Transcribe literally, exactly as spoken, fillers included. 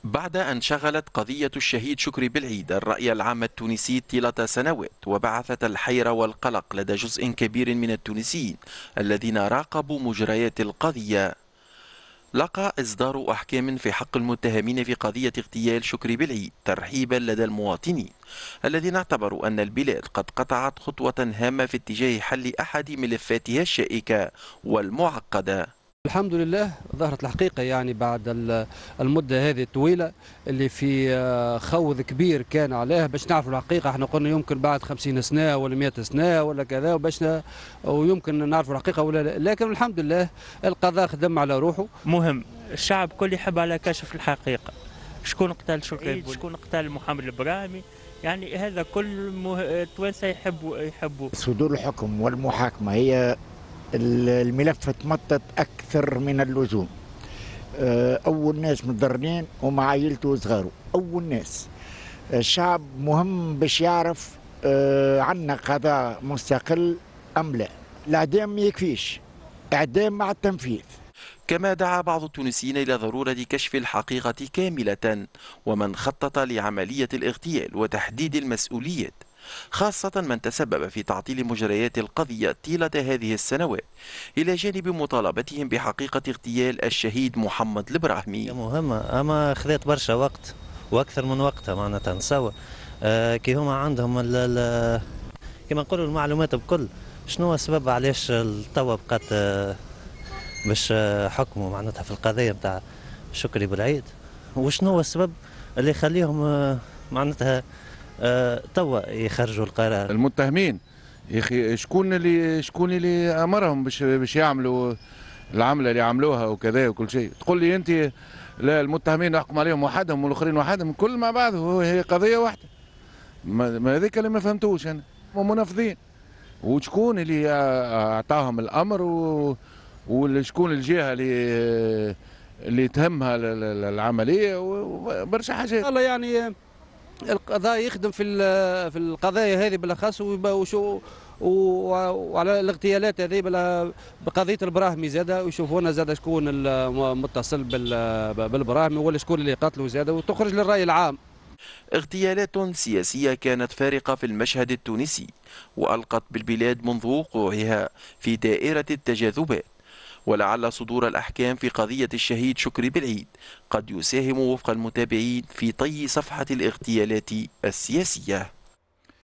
بعد أن شغلت قضية الشهيد شكري بالعيد الرأي العام التونسي طيلة سنوات وبعثت الحيرة والقلق لدى جزء كبير من التونسيين الذين راقبوا مجريات القضية، لقى إصدار أحكام في حق المتهمين في قضية اغتيال شكري بالعيد ترحيبا لدى المواطنين الذين اعتبروا أن البلاد قد قطعت خطوة هامة في اتجاه حل أحد ملفاتها الشائكة والمعقدة. الحمد لله ظهرت الحقيقة يعني بعد المدة هذه الطويلة اللي في خوض كبير كان عليها باش نعرفوا الحقيقة. احنا قلنا يمكن بعد خمسين سنة ولا مئة سنة ولا كذا وباش ويمكن نعرفوا الحقيقة ولا لا، لكن الحمد لله القضاء خدم على روحه. مهم الشعب كل يحب على كشف الحقيقة، شكون قتل شكري، شكون قتل محمد البراهمي، يعني هذا كل مه... التوانسة يحبوا يحبوا. صدور الحكم والمحاكمة هي الملف تمطت أكثر من اللزوم. أول ناس متضررين ومع عائلته وصغاره، أول ناس. الشعب مهم باش يعرف عنا قضاء مستقل أم لا. الإعدام ما يكفيش، إعدام مع التنفيذ. كما دعا بعض التونسيين إلى ضرورة كشف الحقيقة كاملة ومن خطط لعملية الاغتيال وتحديد المسؤوليات، خاصة من تسبب في تعطيل مجريات القضية طيلة هذه السنوات، إلى جانب مطالبتهم بحقيقة اغتيال الشهيد محمد البراهمي. مهمة أما خذت برشا وقت وأكثر من وقتها معناتها نسوى آه كي هما عندهم كما نقولوا المعلومات بكل. شنو السبب علاش التوا بقات آه باش آه حكموا معناتها في القضية نتاع شكري بالعيد، وشنو هو السبب اللي يخليهم آه معناتها أه توا يخرجوا القرار. المتهمين يا اخي شكون اللي شكون اللي امرهم باش باش يعملوا العمله اللي عملوها وكذا وكل شيء؟ تقول لي انت لا المتهمين نحكم عليهم وحدهم والاخرين وحدهم، كل مع بعض هي قضيه واحده. ما هذيك اللي ما فهمتوش انا، هم منفذين. وشكون اللي اعطاهم الامر وشكون الجهه اللي اللي تهمها العمليه وبرشا حاجات. والله يعني القضاء يخدم في في القضايا هذه بالاخص وشو وعلى الاغتيالات هذه بقضيه البراهمي زاده، ويشوفونا زاده شكون المتصل بالبراهمي ولا شكون اللي قتله زاده وتخرج للراي العام. اغتيالات سياسية كانت فارقة في المشهد التونسي وألقت بالبلاد منذ وقوعها في دائرة التجاذبات، ولعل صدور الأحكام في قضية الشهيد شكري بالعيد قد يساهم وفق المتابعين في طي صفحة الاغتيالات السياسية.